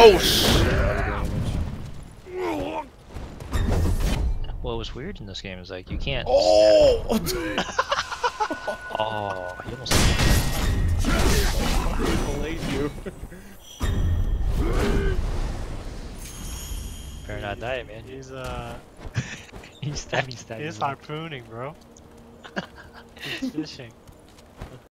Oh shit! What was weird in this game is like you can't. Oh! Oh, he almost. I believe you. Better not die, man. He's He's stabbing. he's harpooning, bro. He's fishing.